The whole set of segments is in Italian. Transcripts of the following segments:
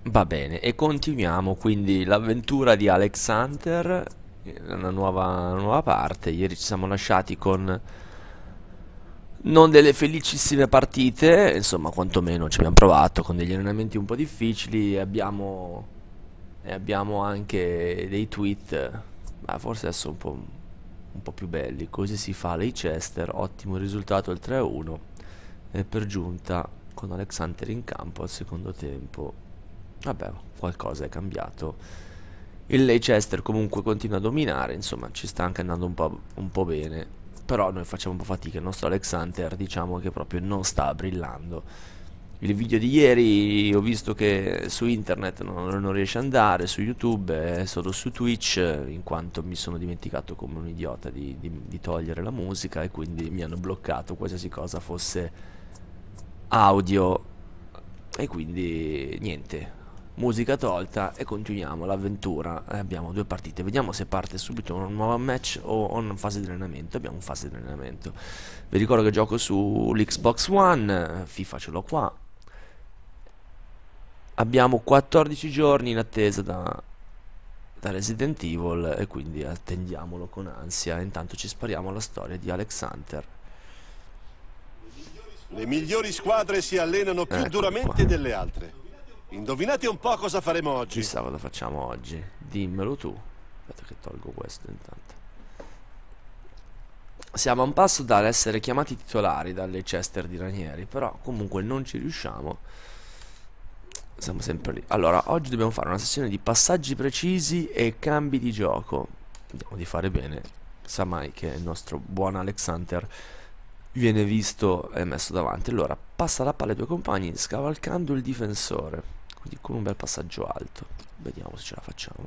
Va bene, e continuiamo quindi l'avventura di Alex Hunter, una nuova parte. Ieri ci siamo lasciati con non delle felicissime partite, insomma, quantomeno ci abbiamo provato con degli allenamenti un po' difficili e abbiamo anche dei tweet, ma forse adesso un po' più belli. Così si fa Leicester, ottimo risultato il 3-1 e per giunta con Alex Hunter in campo al secondo tempo. Vabbè, qualcosa è cambiato. Il Leicester comunque continua a dominare, insomma, ci sta anche andando un po' bene. Però noi facciamo un po' fatica, il nostro Alex Hunter diciamo che proprio non sta brillando. Il video di ieri ho visto che su internet non riesce ad andare, su YouTube è solo su Twitch, in quanto mi sono dimenticato come un idiota di togliere la musica e quindi mi hanno bloccato qualsiasi cosa fosse audio e quindi niente, musica tolta e continuiamo l'avventura. Abbiamo due partite, vediamo se parte subito una nuova match o una fase di allenamento. Abbiamo un fase di allenamento. Vi ricordo che gioco sull'Xbox One, FIFA ce l'ho qua. Abbiamo 14 giorni in attesa da Resident Evil e quindi attendiamolo con ansia. Intanto ci spariamo la storia di Alex Hunter. Le migliori squadre si allenano più Eccoli qua. duramente delle altre. Indovinate un po' cosa faremo oggi? Chissà cosa facciamo oggi. Dimmelo tu. Aspetta che tolgo questo intanto. Siamo a un passo dall'essere chiamati titolari dalle Leicester di Ranieri, però comunque non ci riusciamo. Siamo sempre lì. Allora, oggi dobbiamo fare una sessione di passaggi precisi e cambi di gioco. Vediamo di fare bene. Sa mai che il nostro buon Alex Hunter viene visto e messo davanti. Allora, passa la palla ai tuoi compagni scavalcando il difensore. Quindi con un bel passaggio alto. Vediamo se ce la facciamo.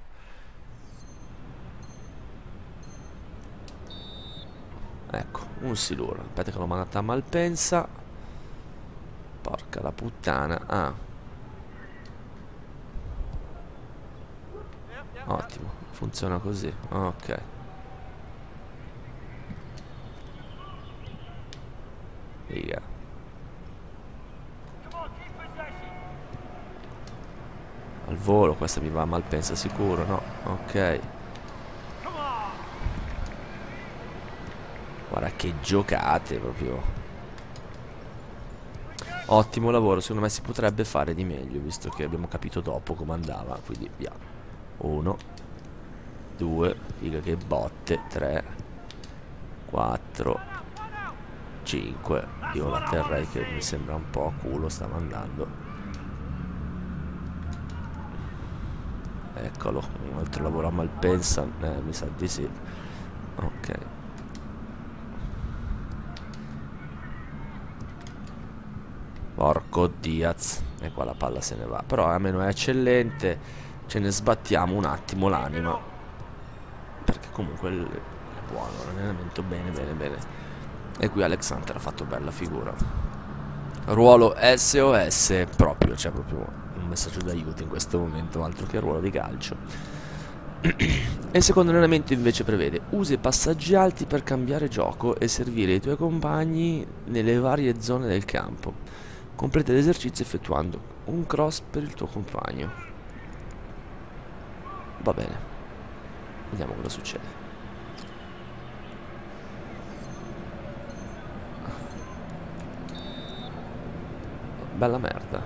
Ecco, un siluro. Aspetta che l'ho mandata a Malpensa. Porca la puttana. Ah, ottimo, funziona così. Ok. Riga. Al volo, questa mi va a Malpensa sicuro, no? Ok. Guarda che giocate proprio. Ottimo lavoro, secondo me si potrebbe fare di meglio, visto che abbiamo capito dopo come andava. Quindi via. 1, 2, figa che botte, 3, 4, 5. Io la terrei che mi sembra un po' a culo, stava andando. Eccolo, un altro lavoro a Malpensa, mi sa di sì. Ok. Porco Diaz. E qua la palla se ne va. Però almeno è eccellente. Ce ne sbattiamo un attimo l'anima. Perché comunque è buono. L'allenamento bene, bene, bene. E qui Alex Hunter ha fatto bella figura. Ruolo SOS proprio. C'è proprio un messaggio d'aiuto in questo momento. Altro che ruolo di calcio. E il secondo allenamento invece prevede: usa i passaggi alti per cambiare gioco e servire i tuoi compagni nelle varie zone del campo. Completa l'esercizio effettuando un cross per il tuo compagno. Va bene. Vediamo cosa succede. Bella merda.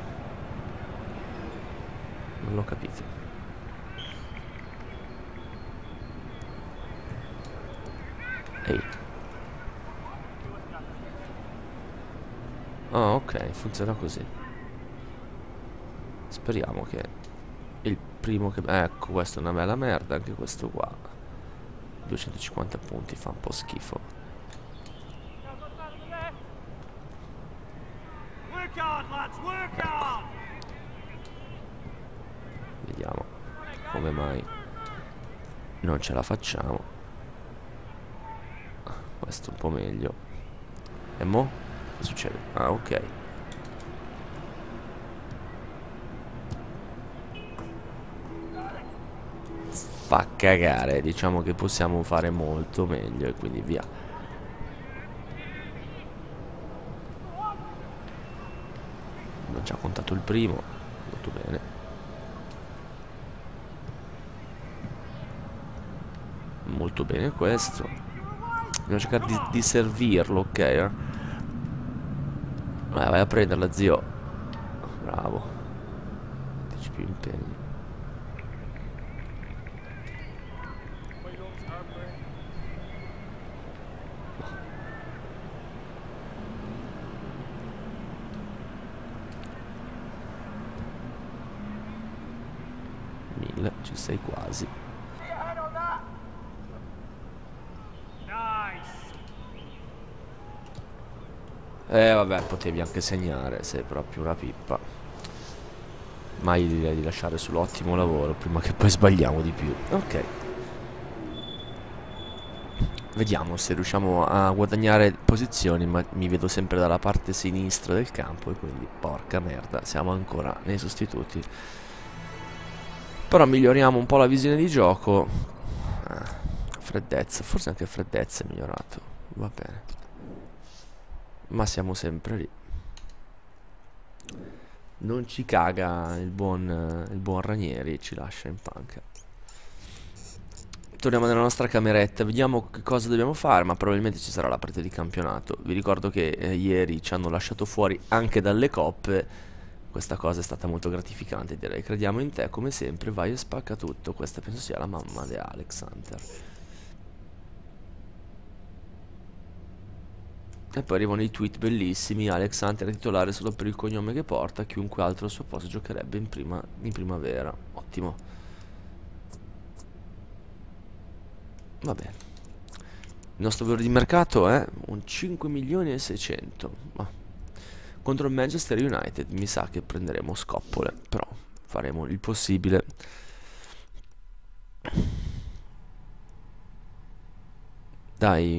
Non l'ho capito. Ehi. Ah, ok, funziona così. Speriamo che il primo che... Ecco, questa è una bella merda, anche questo qua. 250 punti, fa un po' schifo. Ecco. Vediamo come mai non ce la facciamo. Questo un po' meglio. E mo'? Che succede? Ah, ok. Fa cagare. Diciamo che possiamo fare molto meglio e quindi via. Ho già contato il primo. Molto bene. molto bene questo. Dobbiamo cercare di servirlo, ok? Vai a prenderla, zio. Bravo. 10 più impegni. Ci sei quasi. Vabbè, potevi anche segnare, sei proprio una pippa. Mai direi di lasciare sull'ottimo lavoro prima che poi sbagliamo di più. Ok. Vediamo se riusciamo a guadagnare posizioni, ma mi vedo sempre dalla parte sinistra del campo e quindi porca merda, siamo ancora nei sostituti. Però miglioriamo un po' la visione di gioco. Freddezza, forse anche freddezza è migliorato. Va bene. Ma siamo sempre lì. Non ci caga il buon Ranieri, ci lascia in panca. Torniamo nella nostra cameretta, vediamo che cosa dobbiamo fare, ma probabilmente ci sarà la partita di campionato. Vi ricordo che ieri ci hanno lasciato fuori anche dalle coppe. Questa cosa è stata molto gratificante, direi. Crediamo in te, come sempre, vai e spacca tutto. Questa penso sia la mamma di Alexander. E poi arrivano i tweet bellissimi. Alexander è titolare solo per il cognome che porta. Chiunque altro al suo posto giocherebbe in primavera. Ottimo. Va bene. Il nostro valore di mercato è un 5.600.000. Ma contro il Manchester United mi sa che prenderemo scoppole, però faremo il possibile. Dai.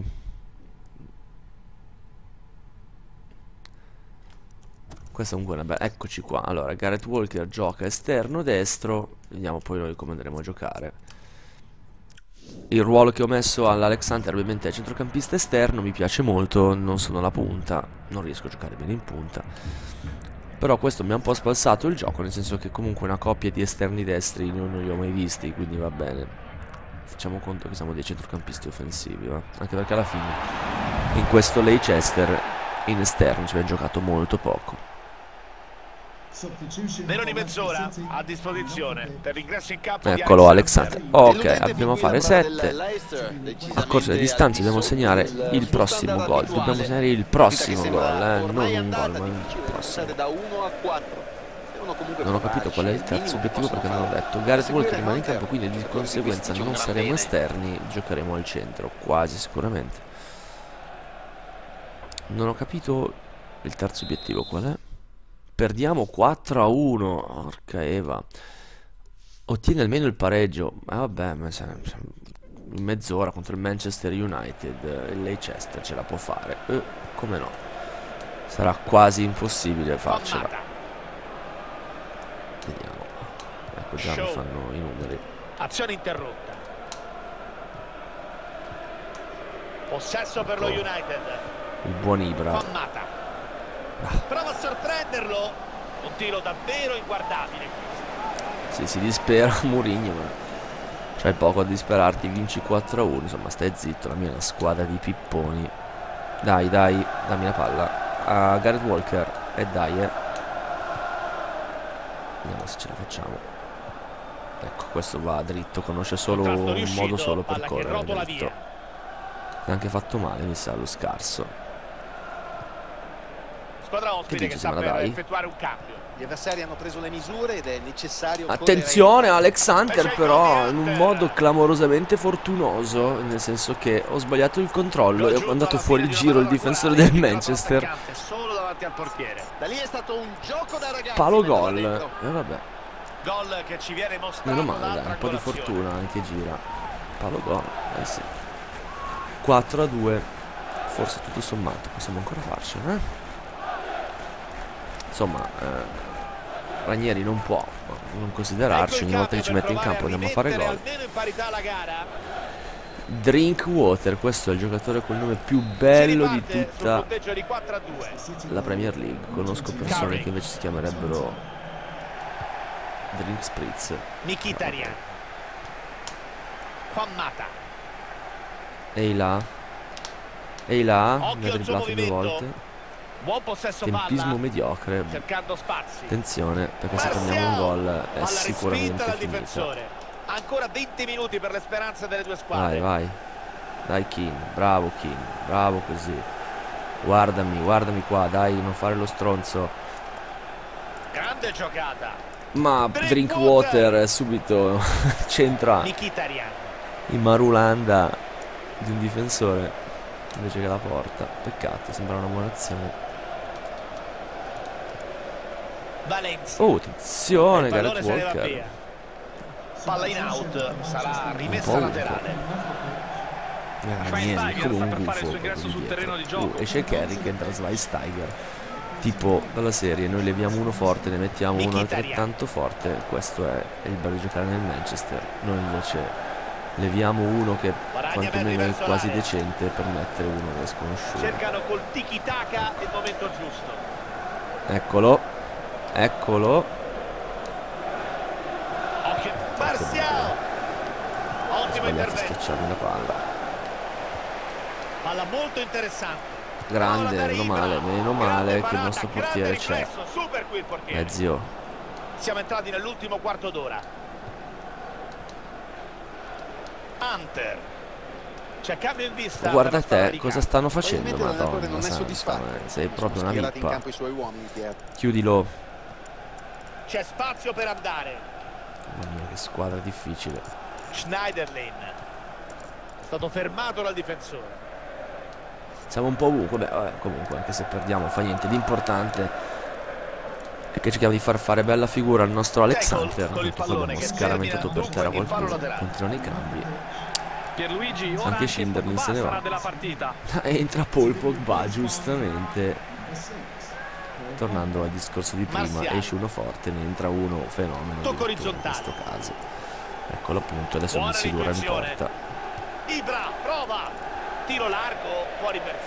Questa è comunque una bella... Eccoci qua. Allora, Gareth Walker gioca esterno destro. Vediamo poi noi come andremo a giocare. Il ruolo che ho messo all'Alexander ovviamente è centrocampista esterno. Mi piace molto, non sono la punta. Non riesco a giocare bene in punta. Però questo mi ha un po' spalsato il gioco, nel senso che comunque una coppia di esterni destri non li ho mai visti, quindi va bene. Facciamo conto che siamo dei centrocampisti offensivi, va? Anche perché alla fine in questo Leicester in esterno ci abbiamo giocato molto poco. Meno di mezz'ora a disposizione per l'ingresso in campo. Eccolo Alexander. Ok, dobbiamo fare 7. A corsa di distanza dobbiamo segnare il prossimo gol. Dobbiamo segnare il prossimo gol, non un gol, ma il prossimo. Non ho capito qual è il terzo obiettivo perché non l'ho detto. Gareth Walker rimane in campo, quindi di conseguenza non saremo esterni, giocheremo al centro, quasi sicuramente. Non ho capito il terzo obiettivo qual è. Perdiamo 4-1. Porca Eva. Ottiene almeno il pareggio. Ma vabbè, in mezz'ora contro il Manchester United il Leicester ce la può fare. Come no? Sarà quasi impossibile farcela. Vediamo. Ecco, già mi fanno i numeri. Azione interrotta. Possesso per lo United. Il buon Ibra. Prova a sorprenderlo. Un tiro davvero inguardabile. Sì, si dispera Mourinho, ma c'hai poco a disperarti. Vinci 4-1. Insomma, stai zitto. La mia è una squadra di pipponi. Dai, dai, dammi la palla a Gareth Walker. E dai, vediamo se ce la facciamo. Ecco, questo va dritto. Conosce solo un modo solo per correre dritto. Si è anche fatto male, mi sa, lo scarso. Squadra ospite che sta per effettuare un cambio. Gli avversari hanno preso le misure ed è necessario. Attenzione Alexander, però in un modo clamorosamente fortunoso, nel senso che ho sbagliato il controllo e ho mandato fuori il giro il difensore del Manchester. Solo davanti al portiere. Da lì è stato un gioco da ragazzi. Palo gol. E vabbè. Gol che ci viene mostrato. Meno male, dai, un po' di fortuna anche gira. Palo gol. Sì. 4-2. Forse tutto sommato possiamo ancora farcela, Insomma, Ranieri non può non considerarci. Ogni volta che ci mette in campo andiamo a fare gol. Drinkwater, questo è il giocatore col nome più bello di tutta la Premier League. Conosco persone che invece si chiamerebbero Drink Spritz. Mkhitaryan. Juan Mata. Ehi là. Ehi là. Mi ha Occhio al suo dribblato 2 movimento. volte. Buon possesso Tempismo palla, mediocre. cercando spazi. Attenzione, perché se prendiamo un gol è Palla sicuramente respinta dal finita. difensore. Ancora 20 minuti per le speranze delle due squadre. Vai, vai. Dai Keane, bravo Keane, bravo così. Guardami, guardami qua, dai, non fare lo stronzo. Grande giocata. Ma Drinkwater subito c'entra Mkhitaryan. in marulanda di un difensore invece che la porta. Peccato, sembra una buona azione. Valencia. Oh, attenzione, Il pallone Gareth se ne va Walker. via. Palla in out, sarà rimessa po' laterale. Niente, come un gufo sul terreno di gioco. Esce Carrick, entra Schweinsteiger. Tipo dalla serie, noi leviamo uno forte, ne mettiamo uno altrettanto forte. Questo è il bello di giocare nel Manchester. Noi invece leviamo uno che quantomeno è quasi decente per mettere uno che è sconosciuto. Cercano col tiki-taka il momento giusto. Eccolo. Eccolo. Occhio. Martial. Ottimo intervento. Schiacciarmi la palla. Palla molto interessante. Grande, meno male che il nostro portiere c'è. Super qui il portiere. Zio. Siamo entrati nell'ultimo quarto d'ora. Hunter. C'è cambio in vista. Guarda te cosa stanno facendo, Probabilmente madonna non è soddisfatto. sei proprio una Schierati in pippa. campo i suoi uomini, Pier. Chiudilo. C'è spazio per andare. Mamma mia, che squadra difficile. Schneiderlin. È stato fermato dal difensore. Siamo un po' ovunque. Beh, comunque, anche se perdiamo fa niente. L'importante è che cerchiamo di far fare bella figura al nostro Alex Hunter. Abbiamo scaramentato per terra qualcuno. Continuano i cambi. Pierluigi, ora anche Schinderlin se ne va. della partita. Entra Paul Pogba, giustamente. Tornando al discorso di prima, esce uno forte, ne entra uno fenomeno. Tocco in questo caso. Eccolo appunto, adesso non si dura in porta. Ibra, prova. Tiro largo, fuori per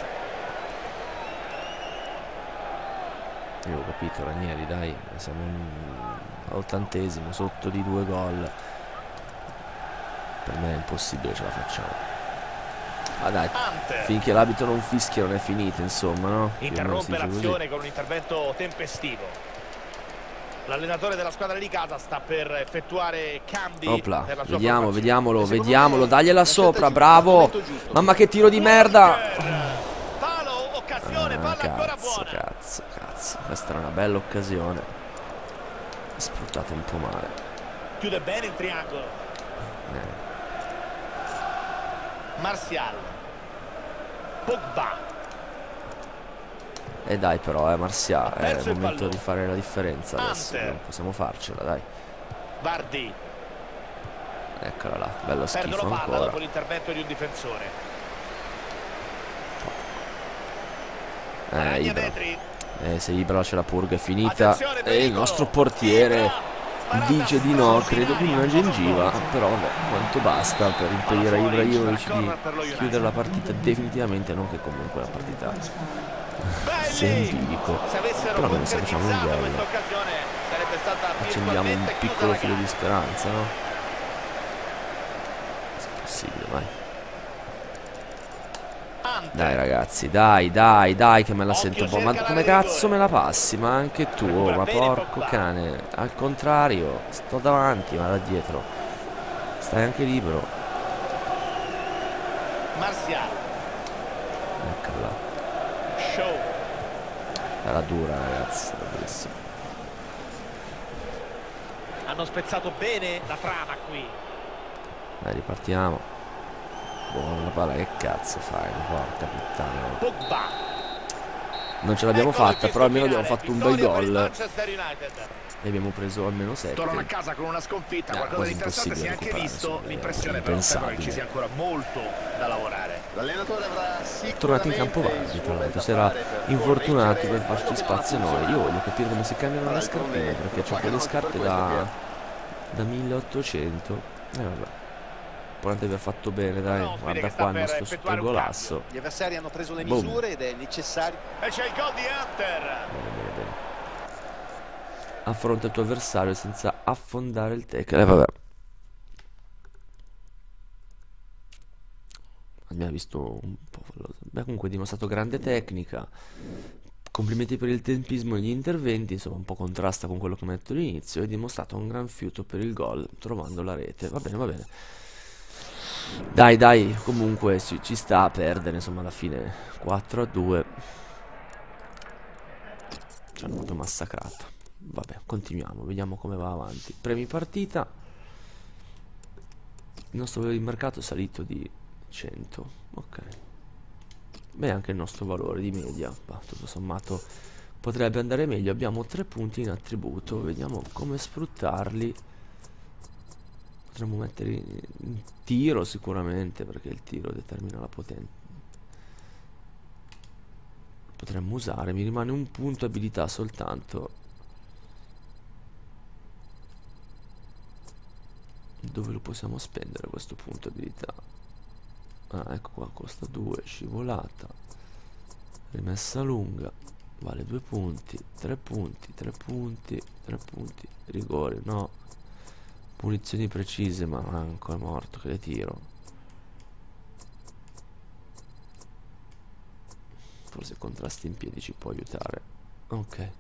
sé. Io ho capito, Ranieri, dai, siamo all'80esimo, sotto di 2 gol. Per me è impossibile, ce la facciamo. Ah dai, finché l'abito non fischia non è finita, insomma, no? Interrompe l'azione con un intervento tempestivo. L'allenatore della squadra di casa sta per effettuare cambi. Opla, per la sua vediamolo, dagliela sopra, bravo! Mamma che tiro di merda! Palo, occasione, palla ancora buona. Cazzo, questa era una bella occasione. Sfruttata un po' male. Chiude bene il triangolo. Martial. Pogba. E dai però, Martial, è il momento di fare la differenza adesso, non possiamo farcela, dai. Vardy. Eccola là, bello schifo Perdono palla ancora. dopo l'intervento di un difensore. Ibra. Se Ibra ce la purga è finita. E il nostro portiere dice di no, credo con una gengiva. Però vabbè, quanto basta per impedire a Ibrahimovic di chiudere la partita definitivamente, non che comunque la partita sia in bilico. Però almeno se facciamo un gol accendiamo un piccolo filo di speranza, no? Se è possibile, vai. Dai ragazzi, dai che me la sento un po'. Ma come cazzo me la passi? Ma anche tu, ma porco cane. Al contrario, sto davanti, ma da dietro. Stai anche libero. Martial. Eccola. Show. Era dura ragazzi, era durissima. Hanno spezzato bene la trama qui. Dai, ripartiamo. Buona palla, che cazzo fai? Porca puttana. Pogba. Non ce l'abbiamo fatta, però almeno abbiamo fatto un bel gol. E abbiamo preso almeno 7. Torna a casa con una sconfitta, qualcosa di interessante si è anche visto. L'impressione però che ci sia ancora molto da lavorare. L'allenatore avrà sicuramente tornati in campo Vardy, tra l'altro si era infortunato per farci spazio a noi. Io voglio capire come si cambiano le scarpine, perché ho quelle scarpe da 1800. Vabbè. Importante aver fatto bene, dai. Guarda qua il nostro super golasso. Gli avversari hanno preso le misure ed è necessario. E c'è il gol di Hunter. Bene. Affronta il tuo avversario senza affondare il tackle. Vabbè. Abbiamo visto visto un po'. Beh, comunque ha dimostrato grande tecnica. Complimenti per il tempismo negli interventi, insomma un po' contrasta con quello che mi ha detto all'inizio. E ha dimostrato un gran fiuto per il gol trovando la rete. Va bene, va bene. Dai, comunque ci sta a perdere, insomma alla fine 4-2. Ci hanno proprio massacrato. Vabbè, continuiamo, vediamo come va avanti. Premi partita. Il nostro valore di mercato è salito di 100. Ok. Beh, anche il nostro valore di media, bah, tutto sommato potrebbe andare meglio. Abbiamo 3 punti in attributo. Vediamo come sfruttarli. Potremmo mettere in tiro sicuramente, perché il tiro determina la potenza. Potremmo usare, mi rimane un punto abilità soltanto. Dove lo possiamo spendere questo punto abilità? Ah, ecco qua, costa 2, scivolata, rimessa lunga, vale 2 punti, 3 punti, 3 punti, 3 punti, rigore, no, punizioni precise, ma non è ancora morto, che le tiro. Forse contrasti in piedi ci può aiutare. Ok.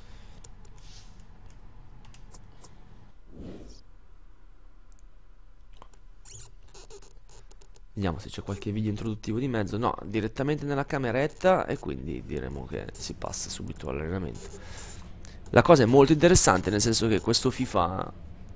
Vediamo se c'è qualche video introduttivo di mezzo. No, direttamente nella cameretta, e quindi diremo che si passa subito all'allenamento. La cosa è molto interessante, nel senso che questo FIFA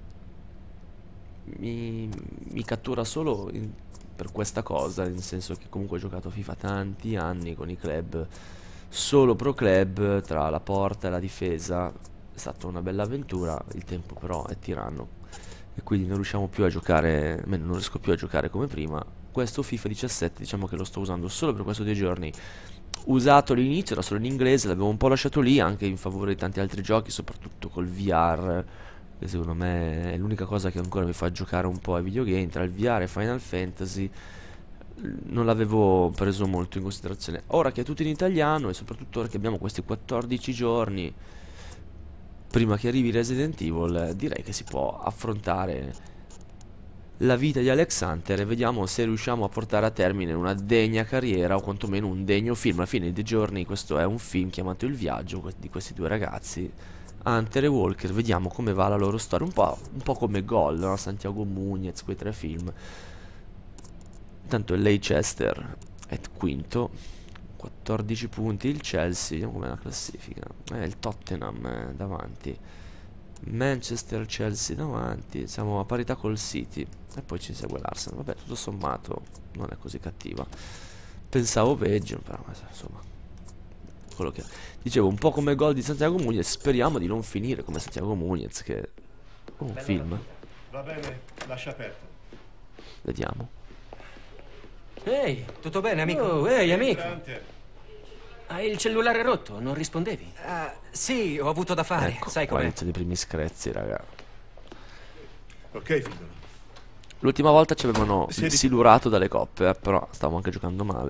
mi cattura solo per questa cosa, nel senso che comunque ho giocato a FIFA tanti anni con i club, solo pro club, tra la porta e la difesa. È stata una bella avventura, il tempo però è tiranno e quindi non riusciamo più a giocare, almeno non riesco più a giocare come prima. Questo FIFA 17 diciamo che lo sto usando solo per questi 2 giorni. Usato all'inizio, era solo in inglese, l'avevo un po' lasciato lì anche in favore di tanti altri giochi, soprattutto col VR, che secondo me è l'unica cosa che ancora mi fa giocare un po' ai videogame. Tra il VR e Final Fantasy non l'avevo preso molto in considerazione. Ora che è tutto in italiano, e soprattutto ora che abbiamo questi 14 giorni prima che arrivi Resident Evil, direi che si può affrontare la vita di Alex Hunter e vediamo se riusciamo a portare a termine una degna carriera, o quantomeno un degno film. Alla fine dei giorni questo è un film chiamato Il viaggio di questi 2 ragazzi, Hunter e Walker. Vediamo come va la loro storia, un po' come Gol, no? Santiago Muñez, quei 3 film. Intanto il Leicester è quinto, 14 punti. Il Chelsea, vediamo com'è la classifica. Il Tottenham è davanti, Manchester, Chelsea davanti, siamo a parità col City e poi ci segue l'Arsenal. Vabbè, tutto sommato non è così cattiva, pensavo peggio, però insomma quello che dicevo, un po' come Gol di Santiago Muñez. Speriamo di non finire come Santiago Muñez, che è un film. Va bene, lascia aperto. Vediamo. Ehi, tutto bene, amico? Oh, ehi, amico. Hunter. Hai il cellulare rotto, non rispondevi? Sì, ho avuto da fare, Ecco, sai qua com'è. iniziano i primi screzi, raga. Ok, figlio. L'ultima volta ci avevano Siedi. silurato dalle coppe, però stavamo anche giocando male.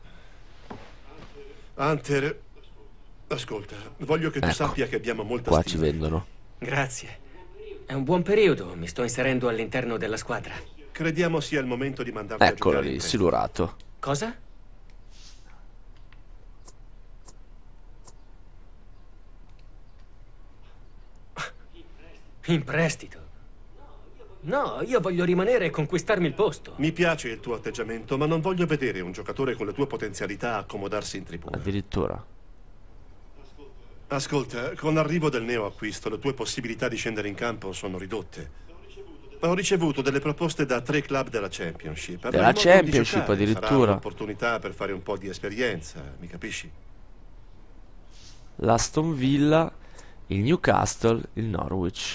Hunter, ascolta, voglio che tu Ecco, sappia che abbiamo molta qua ci stima. vendono. Grazie. È un buon periodo, mi sto inserendo all'interno della squadra. Crediamo sia il momento di mandarti a Eccolo giocare lì, in prestito. silurato. Cosa? In prestito? No, io voglio rimanere e conquistarmi il posto. Mi piace il tuo atteggiamento, ma non voglio vedere un giocatore con le tue potenzialità accomodarsi in tribuna. Addirittura. Ascolta, con l'arrivo del neoacquisto le tue possibilità di scendere in campo sono ridotte. Ho ricevuto delle proposte da 3 club della Championship. Della Avrai modo di Championship, giocare, addirittura. Sarà un'opportunità per fare un po' di esperienza, mi capisci? L'Aston Villa, il Newcastle, il Norwich.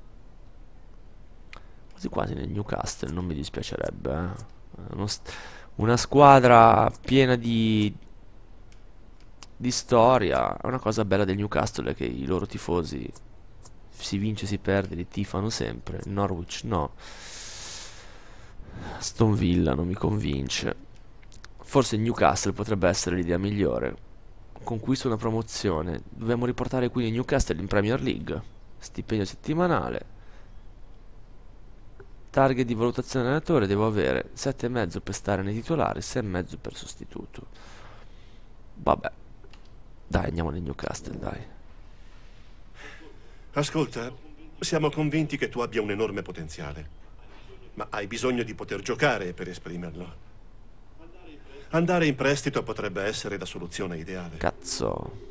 Quasi quasi nel Newcastle, non mi dispiacerebbe, una squadra piena di storia. È una cosa bella del Newcastle è che i loro tifosi, si vince si perde, li tifano sempre. Il Norwich no. Aston Villa non mi convince. Forse il Newcastle potrebbe essere l'idea migliore. Conquista una promozione, dobbiamo riportare quindi Newcastle in Premier League. Stipendio settimanale, target di valutazione allenatore, devo avere 7,5 per stare nei titolari, 6,5 per sostituto. Vabbè, dai, andiamo nel Newcastle, dai. Ascolta, siamo convinti che tu abbia un enorme potenziale, ma hai bisogno di poter giocare per esprimerlo. Andare in prestito potrebbe essere la soluzione ideale. Cazzo.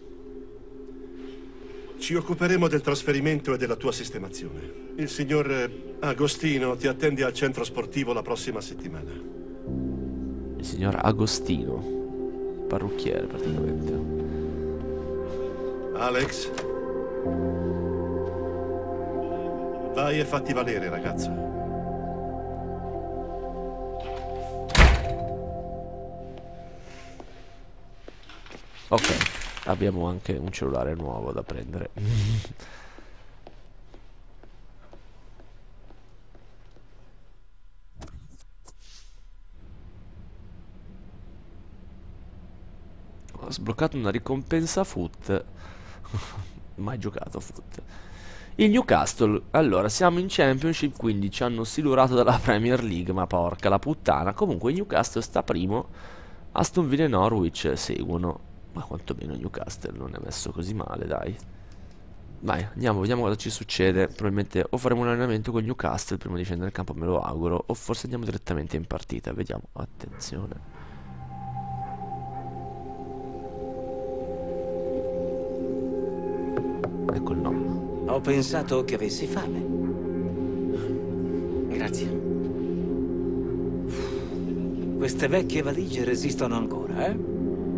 Ci occuperemo del trasferimento e della tua sistemazione. Il signor Agostino ti attende al centro sportivo la prossima settimana. Il signor Agostino, il parrucchiere praticamente. Alex, vai e fatti valere, ragazzo. Ok, abbiamo anche un cellulare nuovo da prendere. Ho sbloccato una ricompensa foot. Mai giocato a foot. Il Newcastle, allora siamo in Championship, quindi ci hanno silurato dalla Premier League, ma porca la puttana. Comunque il Newcastle sta primo, Aston Villa e Norwich seguono. Ma quantomeno Newcastle non è messo così male, dai. Vai, andiamo, vediamo cosa ci succede. Probabilmente o faremo un allenamento con Newcastle prima di scendere in campo, me lo auguro, o forse andiamo direttamente in partita. Vediamo, attenzione. Ecco il nonno. Ho pensato che avessi fame. Grazie. Queste vecchie valigie resistono ancora, eh?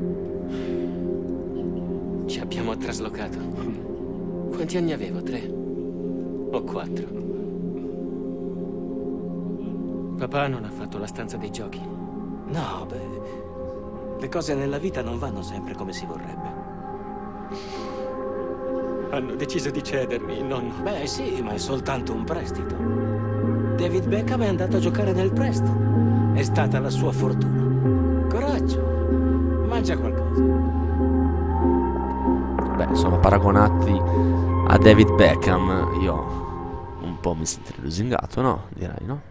Ci abbiamo traslocato. Quanti anni avevo? 3 o 4? Papà non ha fatto la stanza dei giochi. No, beh, le cose nella vita non vanno sempre come si vorrebbe. Hanno deciso di cedermi, nonno. Beh, sì, ma è soltanto un prestito. David Beckham è andato a giocare nel Preston. È stata la sua fortuna. Coraggio. Mangia qualcosa. Beh, insomma, paragonati a David Beckham, io un po' mi sentirei lusingato, no? Direi, no?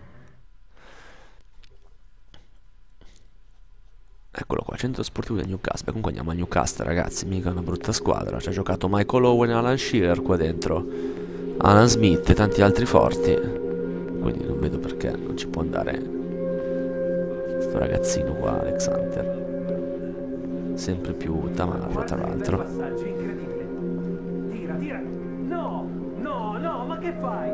Eccolo qua, centro sportivo del Newcastle. Beh, comunque andiamo al Newcastle, ragazzi, mica una brutta squadra. Ci ha giocato Michael Owen e Alan Shearer qua dentro, Alan Smith e tanti altri forti. Quindi non vedo perché non ci può andare questo ragazzino qua, Alex Hunter. Sempre più tamarro, tra l'altro. Tira. No, ma che fai?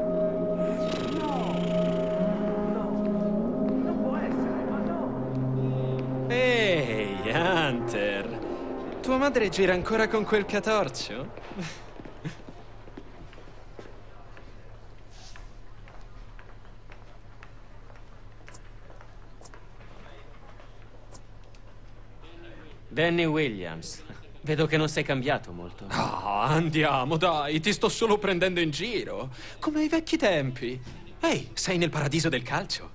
No, non può essere, ma no. Ehi, Hunter. Tua madre gira ancora con quel catorcio? Danny Williams. Vedo che non sei cambiato molto. Ah, andiamo, dai, ti sto solo prendendo in giro. Come ai vecchi tempi. Ehi, sei nel paradiso del calcio.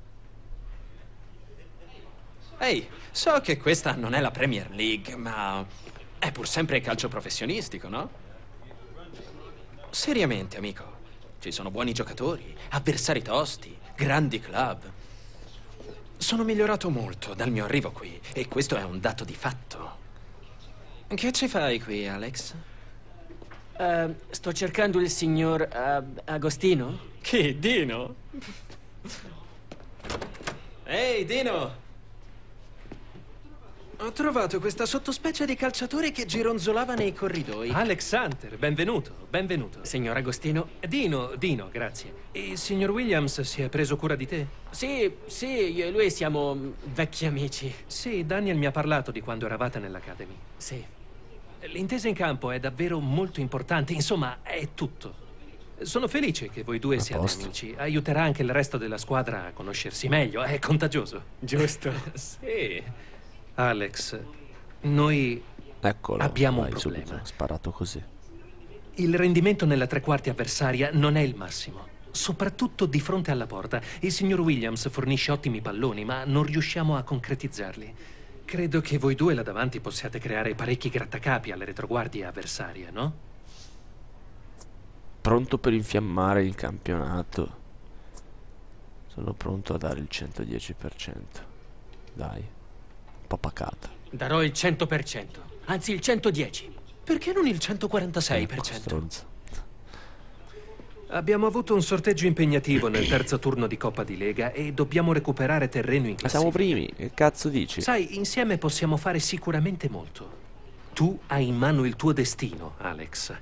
Ehi, so che questa non è la Premier League, ma è pur sempre calcio professionistico, no? Seriamente, amico. Ci sono buoni giocatori, avversari tosti, grandi club. Sono migliorato molto dal mio arrivo qui, e questo è un dato di fatto. Che ci fai qui, Alex? Sto cercando il signor Agostino. Chi, Dino? Ehi, Dino! Ho trovato questa sottospecie di calciatore che gironzolava nei corridoi. Alex Hunter, benvenuto. Signor Agostino? Dino, grazie. E il signor Williams si è preso cura di te? Sì, io e lui siamo vecchi amici. Sì, Daniel mi ha parlato di quando eravate nell'Academy. Sì. L'intesa in campo è davvero molto importante, insomma, è tutto. Sono felice che voi due siate amici. Aiuterà anche il resto della squadra a conoscersi meglio, è contagioso. Giusto. Sì. Alex, noi abbiamo un problema. Subito, sparato così. Il rendimento nella tre quarti avversaria non è il massimo, soprattutto di fronte alla porta. Il signor Williams fornisce ottimi palloni, ma non riusciamo a concretizzarli. Credo che voi due là davanti possiate creare parecchi grattacapi alle retroguardie avversarie, no? Pronto per infiammare il campionato. Sono pronto a dare il 110%. Dai, un po' pacata. Darò il 100%, anzi il 110%. Perché non il 146%? Stronzo. Abbiamo avuto un sorteggio impegnativo nel terzo turno di Coppa di Lega e dobbiamo recuperare terreno in Ma classifica. siamo primi, che cazzo dici? Sai, insieme possiamo fare sicuramente molto. Tu hai in mano il tuo destino, Alex.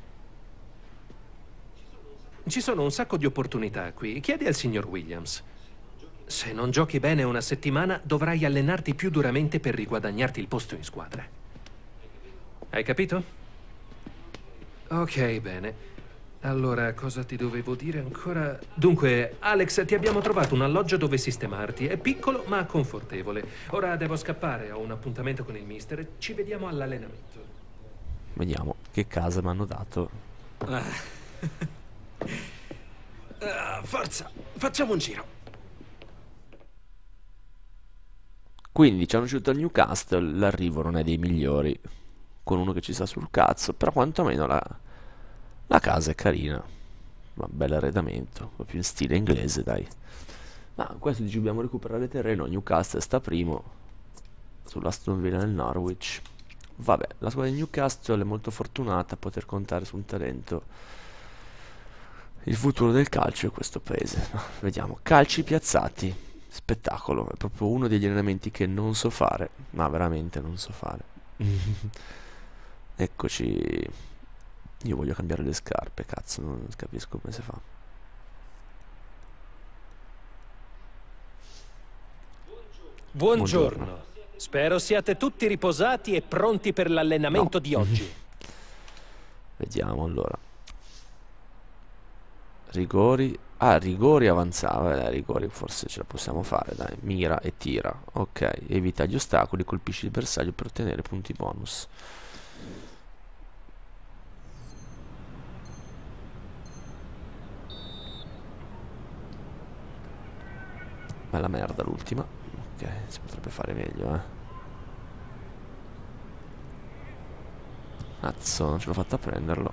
Ci sono un sacco di opportunità qui. Chiedi al signor Williams. Se non giochi bene una settimana, dovrai allenarti più duramente per riguadagnarti il posto in squadra. Hai capito? Ok, bene. Allora, cosa ti dovevo dire ancora? Dunque, Alex, ti abbiamo trovato un alloggio dove sistemarti. È piccolo, ma confortevole. Ora devo scappare, ho un appuntamento con il mister. Ci vediamo all'allenamento. Vediamo che casa mi hanno dato. Forza, facciamo un giro. Quindi ci hanno scelto il Newcastle, l'arrivo non è dei migliori, con uno che ci sta sul cazzo, però quantomeno la casa è carina, ma bel arredamento, proprio in stile inglese, dai. Ma questo dice dobbiamo recuperare terreno, Newcastle sta primo, sull'Aston Villa nel Norwich. Vabbè, la squadra di Newcastle è molto fortunata a poter contare su un talento. Il futuro del calcio è questo paese. Vediamo, calci piazzati, spettacolo, è proprio uno degli allenamenti che non so fare, ma veramente non so fare. Eccoci. Io voglio cambiare le scarpe, cazzo, non capisco come si fa. Buongiorno. Spero siate tutti riposati e pronti per l'allenamento di oggi. Vediamo allora. Rigori. Ah, rigori avanzava. Rigori forse ce la possiamo fare, dai. Mira e tira. Ok, evita gli ostacoli, colpisci il bersaglio per ottenere punti bonus. Bella merda l'ultima. Ok, si potrebbe fare meglio, Cazzo, non ce l'ho fatta a prenderlo.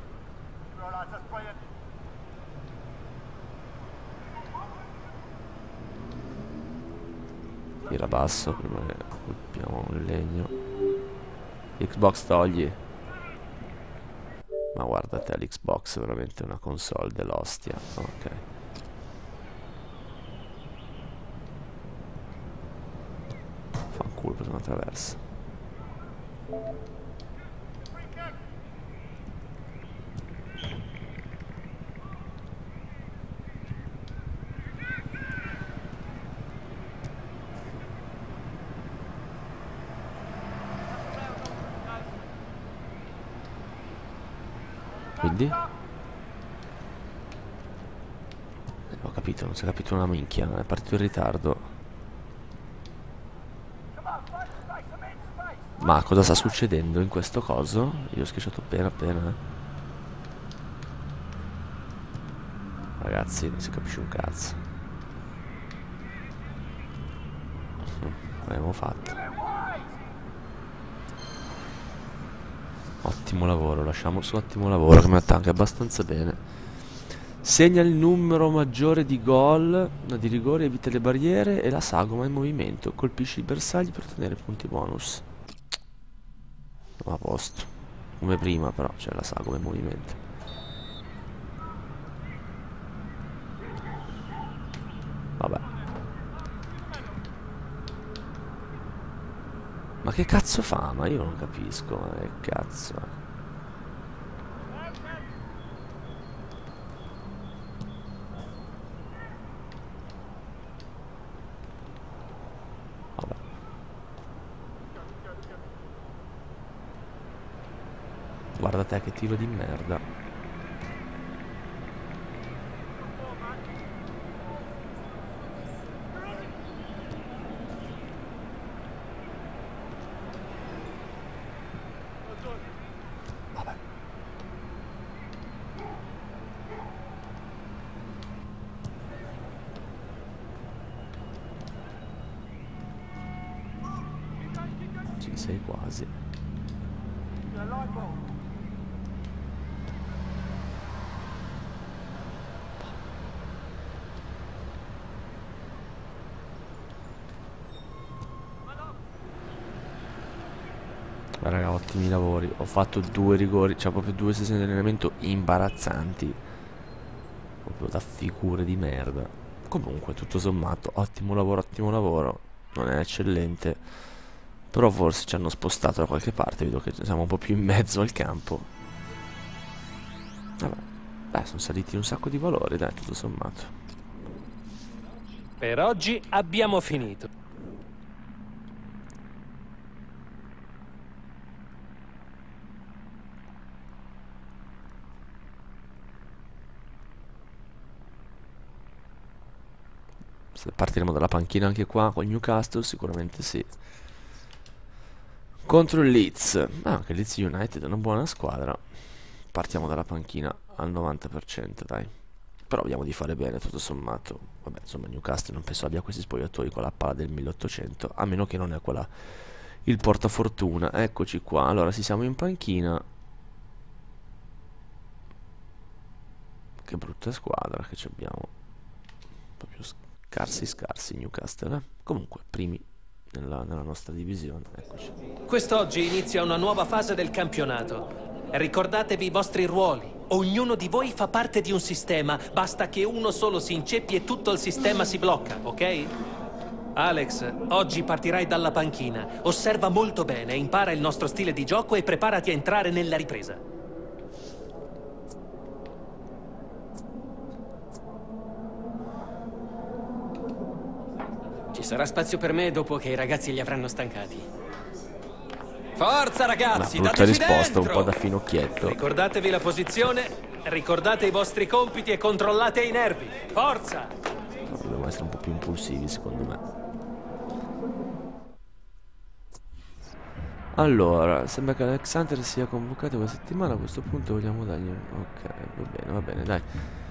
Tira basso, prima che colpiamo un legno. Xbox togli. Ma guarda te, l'Xbox è veramente una console dell'ostia. Ok. Fanculo, per una traversa. Quindi? Ho capito, non si è capito una minchia, è partito in ritardo. Ma cosa sta succedendo in questo coso? Io ho schiacciato appena. Ragazzi, non si capisce un cazzo. L'abbiamo fatto. Ottimo lavoro, lasciamo su ottimo lavoro che mi attacca abbastanza bene. Segna il numero maggiore di gol, di rigori, evita le barriere e la sagoma in movimento. Colpisci i bersagli per ottenere punti bonus. A posto. Come prima però, c'è la sagoma in movimento. Vabbè. Ma che cazzo fa? Ma io non capisco, ma che cazzo è? Vabbè. Guarda te che tiro di merda. Ci sei quasi. Beh, raga, ottimi lavori. Ho fatto 2 rigori, cioè proprio 2 sessioni di allenamento imbarazzanti. Proprio da figure di merda. Comunque, tutto sommato, ottimo lavoro. Non è eccellente, però forse ci hanno spostato da qualche parte. Vedo che siamo un po' più in mezzo al campo. Vabbè, beh, sono saliti un sacco di valori, dai, tutto sommato. Per oggi abbiamo finito. Se partiremo dalla panchina anche qua con Newcastle, sicuramente sì. Contro il Leeds. Anche Leeds United è una buona squadra. Partiamo dalla panchina al 90%, dai. Però vediamo di fare bene, tutto sommato. Vabbè, insomma, Newcastle non penso abbia questi spogliatoi con la palla del 1800, a meno che non è quella il portafortuna. Eccoci qua. Allora, siamo in panchina. Che brutta squadra che ci abbiamo. Proprio scarsi Newcastle, Comunque, primi nella nostra divisione, eccoci. Quest'oggi inizia una nuova fase del campionato. Ricordatevi i vostri ruoli. Ognuno di voi fa parte di un sistema. Basta che uno solo si inceppi e tutto il sistema si blocca, ok? Alex, oggi partirai dalla panchina. Osserva molto bene, impara il nostro stile di gioco e preparati a entrare nella ripresa. Ci sarà spazio per me dopo che i ragazzi li avranno stancati. Forza ragazzi, una brutta dateci risposta, dentro! un po' da finocchietto. Ricordatevi la posizione, ricordate i vostri compiti e controllate i nervi. Forza! Dobbiamo essere un po' più impulsivi, secondo me. Allora, sembra che Alex Hunter sia convocato questa settimana. A questo punto vogliamo dargli ok, va bene, dai.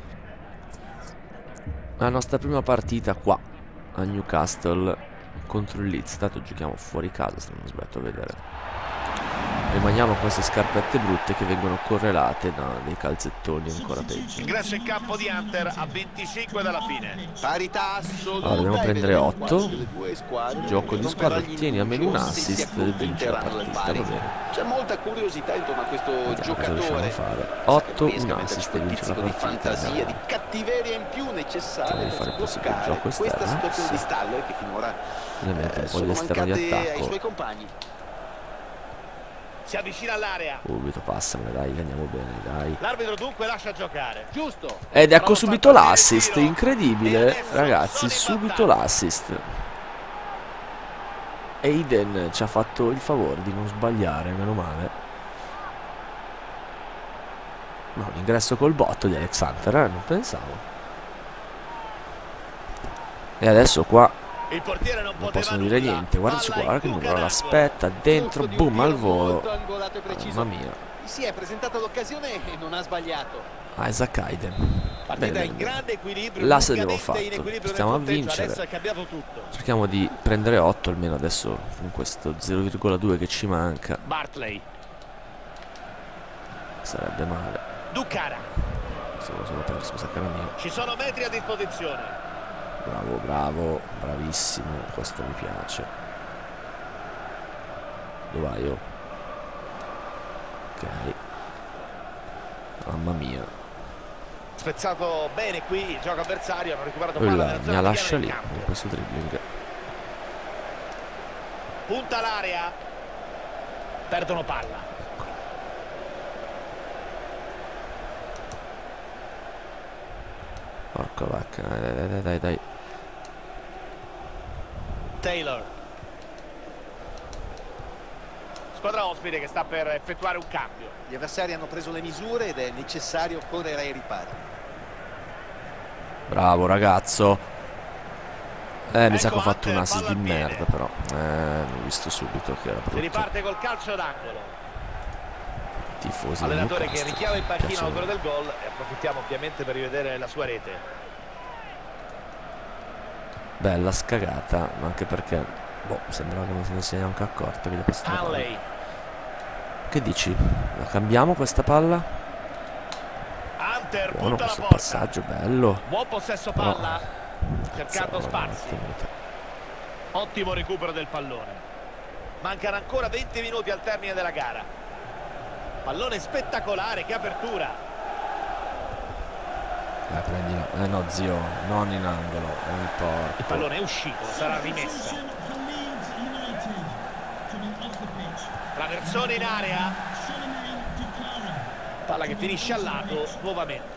La nostra prima partita qua a Newcastle contro il Leeds. Tanto giochiamo fuori casa, se non sbaglio a vedere. Rimaniamo con queste scarpette brutte che vengono correlate da dei calzettoni ancora peggio. Ingresso in campo di Hunter a 25 dalla fine. Parità assoluta. Allora, dobbiamo prendere 8. Gioco di squadra, ottieni almeno un assist e vinci la partita, va bene. C'è molta curiosità intorno a questo giocatore. Riusciamo a fare 8, un assist e vinci la di partita. fantasia, di cattiveria in più necessaria di fare per possibile bloccare gioco questa esterno, situazione sì. di stallo che finora Ovviamente un po' di sono esterno di mancate ai attacco. suoi compagni. Si avvicina all'area. Subito passamela, dai, che andiamo bene, dai. L'arbitro dunque lascia giocare. Giusto. Ed ecco subito l'assist, incredibile, ragazzi, subito l'assist. Aiden ci ha fatto il favore di non sbagliare, meno male. No, l'ingresso col botto di Alex Hunter, non pensavo. E adesso qua Il portiere non possono dire niente. Guardaci qua, guarda che numero l'aspetta, dentro, boom, al volo. Mamma mia. Si è presentata l'occasione e non ha sbagliato. Isaac Aiden. Partita in grande equilibrio. L'asse abbiamo fatto. Stiamo a vincere. Cerchiamo di prendere 8 almeno adesso con questo 0,2 che ci manca. Bartley. Sarebbe male. Ducara. Se lo sono perso, mi sa che era mio. Ci sono metri a disposizione. Bravo, bravissimo, questo mi piace. Dove vai io? Ok. Mamma mia. Spezzato bene qui il gioco avversario, hanno recuperato Quella palla mi lascia lì con questo dribbling. Punta l'area. Perdono palla. Ecco. Porca vacca, dai. Taylor. Squadra ospite che sta per effettuare un cambio. Gli avversari hanno preso le misure ed è necessario correre ai ripari. Bravo ragazzo. Mi sa che ho Ecco fatto un Hunter, assist di palla al merda piede. però. Ho visto subito che era Si brutto. riparte col calcio d'angolo. Tifosi del Allenatore che Newcastle. richiama in panchina Piace l'autore del gol e approfittiamo ovviamente per rivedere la sua rete. bella scagata, ma anche perché boh, sembrava che non se ne sia neanche accorto che gli è passata la palla. Che dici? La cambiamo questa palla? Hunter Buono punta questo la porta. passaggio, bello. Buon possesso Però palla, cercando cazzo, spazi. Ottimo recupero del pallone. Mancano ancora 20 minuti al termine della gara. Pallone spettacolare, che apertura. Prendila. No, zio, non in angolo. Il pallone è uscito, sarà rimessa. Traversone in area. Palla che finisce al lato nuovamente.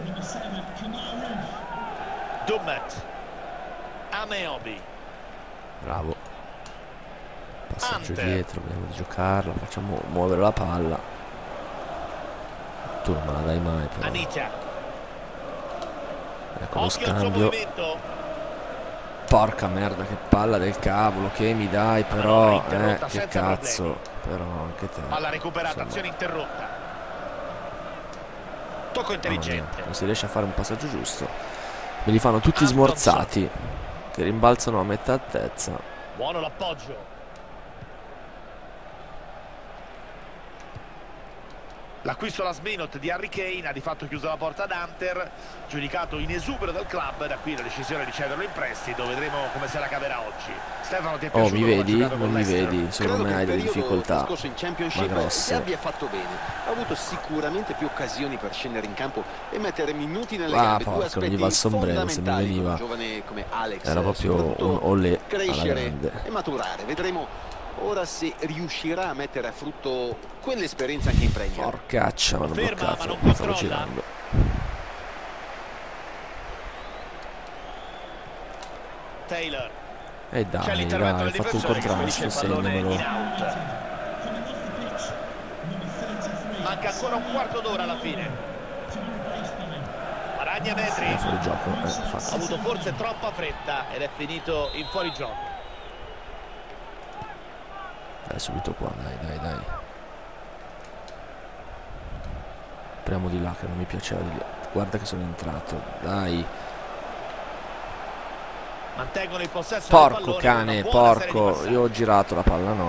Dummett. Ameobi. Bravo. Passaggio dietro, vediamo di giocarla, facciamo muovere la palla. Tu non me la dai mai però. Anita. Ecco lo scambio. Porca merda, che palla del cavolo che mi dai però. Che cazzo. Però anche te. Palla recuperata, azione interrotta. Tocco intelligente. Non si riesce a fare un passaggio giusto. Me li fanno tutti smorzati, che rimbalzano a metà altezza. Buono l'appoggio. L'acquisto last minute di Harry Kane ha di fatto chiuso la porta ad Hunter, giudicato in esubero dal club, da qui la decisione di cederlo in prestito. Vedremo come se la caverà oggi. Stefano, ti è piaciuto? Mi vedi? Non mi vedi? Secondo me hai delle difficoltà. In Championship si abbia fatto bene. Ha avuto sicuramente più occasioni per scendere in campo e mettere minuti nelle gambe. Porca, non gli va il sombrero, se mi veniva. Un giovane come Alex era proprio un olè alla grande. E maturare. Vedremo ora se riuscirà a mettere a frutto quell'esperienza anche in Premier. Porcaccia, mi hanno bloccato, stavo girando. Taylor. E dai, hai fatto un contrasto, segnamelo. Manca ancora un quarto d'ora alla fine. Maragna metri. Fuori gioco, ha avuto forse troppa fretta ed è finito in fuorigioco. Dai, subito qua, dai. Apriamo di là, che non mi piaceva di là. Guarda che sono entrato, dai. Mantengono il possesso. Porco cane, porco. Io ho girato la palla, no.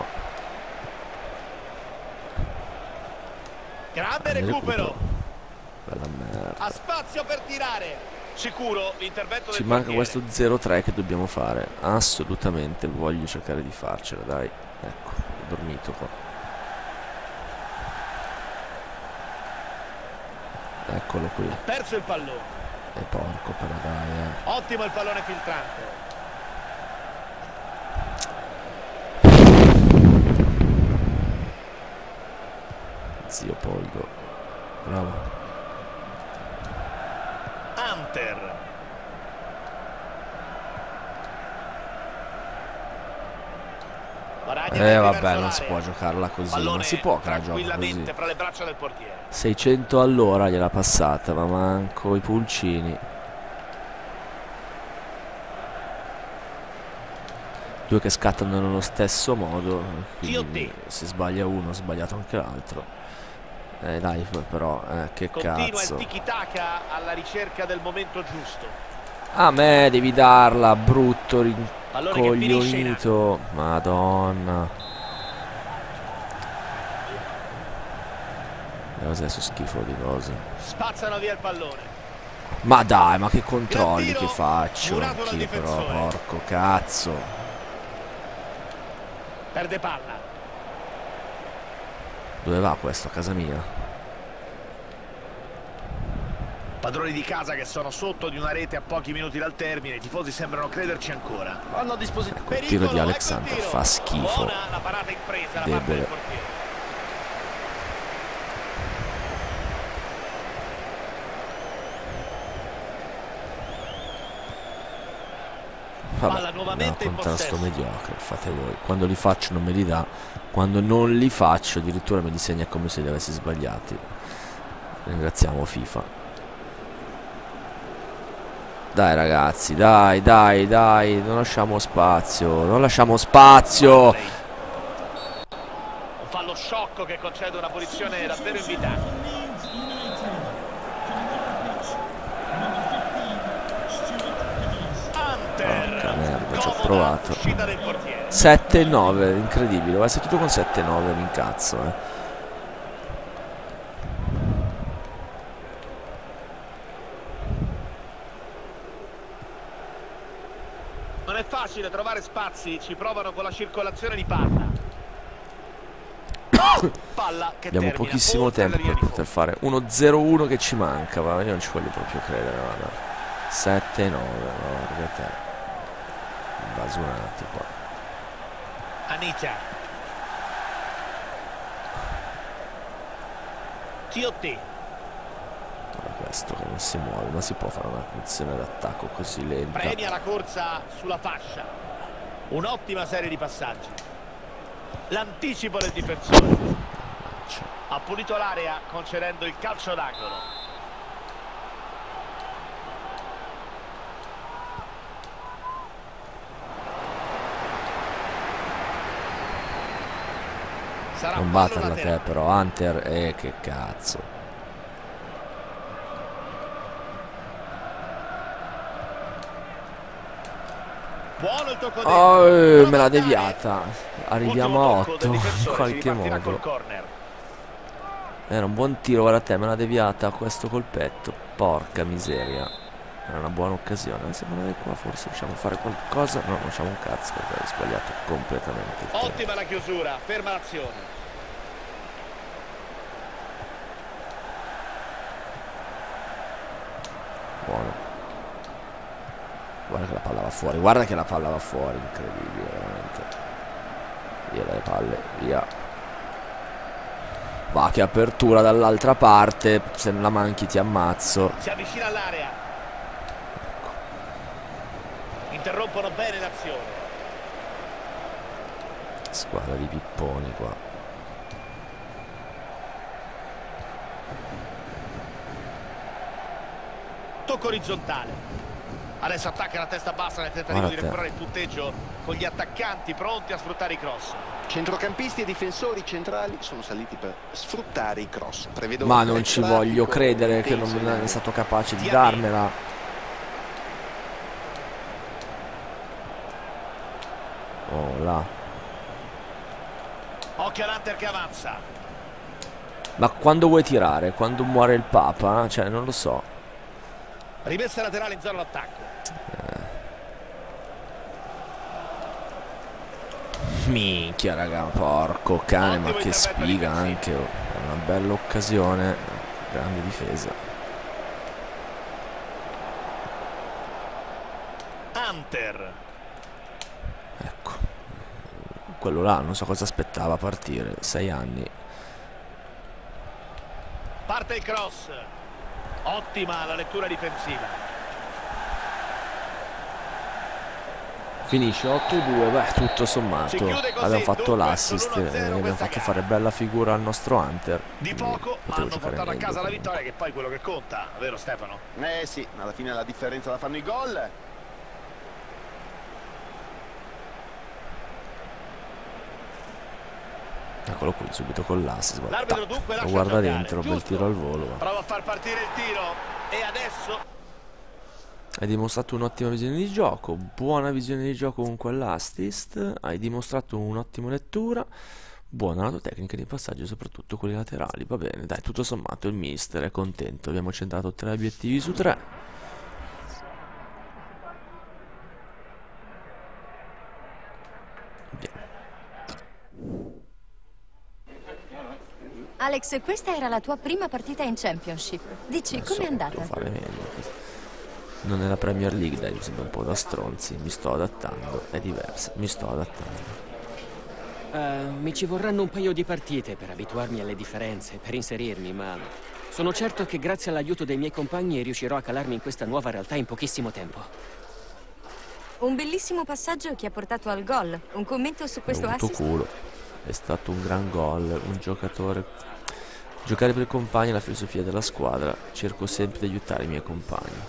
Grande recupero. Bella merda. Ha spazio per tirare. Sicuro l'intervento del Ci manca questo 0-3 che dobbiamo fare. Assolutamente voglio cercare di farcela, dai. Ecco, ho dormito qua. Eccolo qui. Ha perso il pallone. E porco però, dai. Ottimo il pallone filtrante. Zio Poldo. Bravo. Hunter. Vabbè, non si può giocarla così. Pallone non si può che la giochi così. fra le braccia del portiere. 600 all'ora gliela passata, ma manco i pulcini. Due che scattano nello stesso modo. Quindi se sbaglia uno, ha sbagliato anche l'altro. Dai, però, che Continua cazzo. il tiki-taka alla ricerca del momento giusto. A me devi darla, brutto rincoglionito. Madonna. Cos'è su schifo di cose? Spazzano via il pallone. Ma dai, ma che controlli che faccio anch'io però, porco cazzo. Perde palla. Dove va questo? A casa mia? Padroni di casa che sono sotto di una rete a pochi minuti dal termine. I tifosi sembrano crederci ancora. Hanno a disposizione Ecco, il tiro di Alexander fa schifo. Buona la parata impresa da parte Debole. del portiere. Vabbè, no, contrasto mediocre, fate voi. Quando li faccio non me li dà, quando non li faccio addirittura me li segna come se li avessi sbagliati. Ringraziamo FIFA. Dai ragazzi, dai, non lasciamo spazio, non lasciamo spazio. Un fallo sciocco che concede una posizione davvero invitante. Porca merda, ci ho provato. 7-9, incredibile. Va tutto con 7-9, mi incazzo, Non è facile trovare spazi, ci provano con la circolazione di palla. Palla che Abbiamo termina pochissimo oltre la tempo linea per di poter fondo. fare 1-0-1 che ci manca, ma io non ci voglio proprio credere, guarda. 7-9, guarda te. Basunati qua. Anita. Tiotti. Guarda questo che non si muove, ma si può fare una funzione d'attacco così lenta? Premia la corsa sulla fascia. Un'ottima serie di passaggi. L'anticipo del difensore. Ha pulito l'area concedendo il calcio d'angolo. Sarà Non un fallo batterla te laterale. però, Hunter, che cazzo. Buono il tocco Oh, dentro. me l'ha deviata. Arriviamo a Ultimo tocco 8 del in difensore, si qualche ripartirà col modo. corner. Era un buon tiro, guarda te, me l'ha deviata questo colpetto. Porca miseria. Era una buona occasione. Sembra che qua forse riusciamo a fare qualcosa. No, non facciamo un cazzo perché ho sbagliato completamente il tempo. Ottima la chiusura, ferma l'azione. Buono. Guarda che la palla va fuori, guarda che la palla va fuori, incredibile, veramente. Via dalle palle, via. Va, che apertura dall'altra parte, se non la manchi ti ammazzo. Si avvicina all'area. Interrompono bene l'azione. Squadra di pipponi qua. Tocco orizzontale. Adesso attacca la testa bassa nel tentativo di Guarda te. recuperare il punteggio con gli attaccanti pronti a sfruttare i cross. Centrocampisti e difensori centrali sono saliti per sfruttare i cross. Prevedo Ma un non ci traffico voglio credere che intenso non in è stato capace di Diaby. darmela. Oh là. Occhio all'Hunter che avanza. Ma quando vuoi tirare? Quando muore il Papa? Cioè, non lo so. Rimessa laterale in zona d'attacco. Minchia raga, porco cane, ma Ottimo che intervento sfiga difensivo. anche, oh. È una bella occasione, grande difesa. Hunter. Ecco, quello là non so cosa aspettava a partire, 6 anni. Parte il cross. Ottima la lettura difensiva. Finisce 8-2, beh, tutto sommato. Si chiude così, Abbiamo fatto dunque, l'assist con 1-0 e abbiamo questa fatto gara. fare bella figura al nostro Hunter. Di quindi poco potevo hanno giocare portato a meglio casa la comunque. vittoria, che poi è quello che conta, vero Stefano? sì, alla fine la differenza la fanno i gol. Eccolo qui, subito con l'assist. L'arbitro dunque Lo lascia guarda giocare, dentro, bel giusto. tiro al volo. Prova a far partire il tiro e adesso Hai dimostrato un'ottima visione di gioco, buona visione di gioco con quell'assist, hai dimostrato un'ottima lettura, buona la tua tecnica di passaggio, soprattutto quelli laterali. Va bene, dai, tutto sommato il mister è contento, abbiamo centrato 3 obiettivi su 3. Alex, questa era la tua prima partita in Championship. Dici, com'è andata? Devo fare meglio. Non è la Premier League, dai, mi sembra un po' da stronzi, mi sto adattando, è diversa, mi sto adattando. Mi ci vorranno un paio di partite per abituarmi alle differenze, per inserirmi, ma sono certo che grazie all'aiuto dei miei compagni riuscirò a calarmi in questa nuova realtà in pochissimo tempo. Un bellissimo passaggio che ha portato al gol. Un commento su questo Ho avuto assist? culo, è stato un gran gol, un giocatore. Giocare per i compagni è la filosofia della squadra, cerco sempre di aiutare i miei compagni.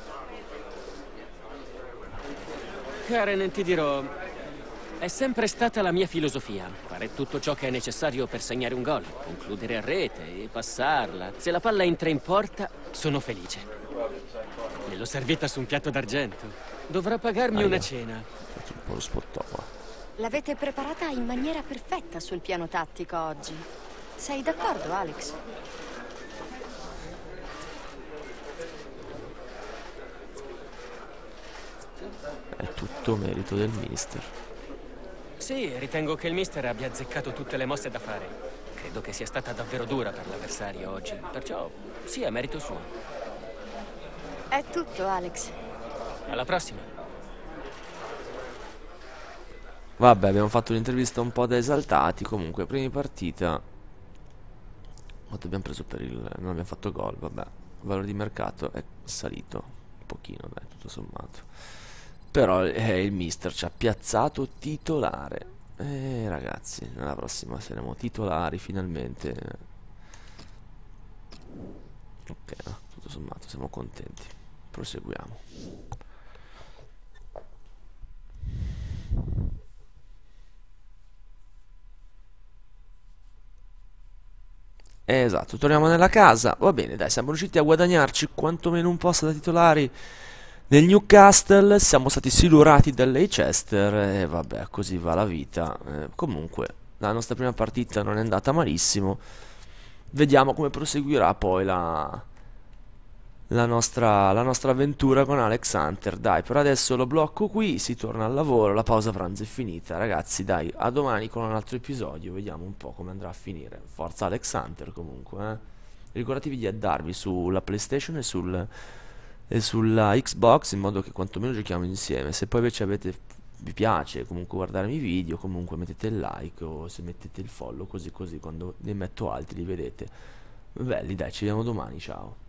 Karen, ti dirò, è sempre stata la mia filosofia, fare tutto ciò che è necessario per segnare un gol, concludere a rete e passarla. Se la palla entra in porta, sono felice. Me lo servita su un piatto d'argento. Dovrà pagarmi una cena. Faccio un po' lo spottò qua. L'avete preparata in maniera perfetta sul piano tattico oggi. Sei d'accordo, Alex? È tutto merito del mister. Sì, ritengo che il mister abbia azzeccato tutte le mosse da fare. Credo che sia stata davvero dura per l'avversario oggi, perciò sì, è merito suo. È tutto, Alex. Alla prossima. Vabbè, abbiamo fatto un'intervista un po' da esaltati. Comunque, prima partita. Quanto abbiamo preso per il... non abbiamo fatto gol, vabbè. Il valore di mercato è salito un pochino, dai, tutto sommato. Però il mister ci ha piazzato titolare. Ragazzi, nella prossima saremo titolari finalmente. Ok, no, tutto sommato siamo contenti. Proseguiamo. Esatto, torniamo nella casa. Va bene, dai, siamo riusciti a guadagnarci quantomeno un posto da titolari nel Newcastle. Siamo stati silurati dal Leicester e vabbè, così va la vita. Comunque, la nostra prima partita non è andata malissimo. Vediamo come proseguirà poi la nostra avventura con Alex Hunter. Dai, per adesso lo blocco qui, si torna al lavoro, la pausa pranzo è finita. Ragazzi, dai, a domani con un altro episodio, vediamo un po' come andrà a finire. Forza Alex Hunter comunque, eh. Ricordatevi di addarvi sulla PlayStation e sulla Xbox, in modo che quantomeno giochiamo insieme. Se poi invece vi piace comunque guardare i miei video, comunque mettete il like o se mettete il follow, così quando ne metto altri li vedete. Belli, dai, ci vediamo domani, ciao.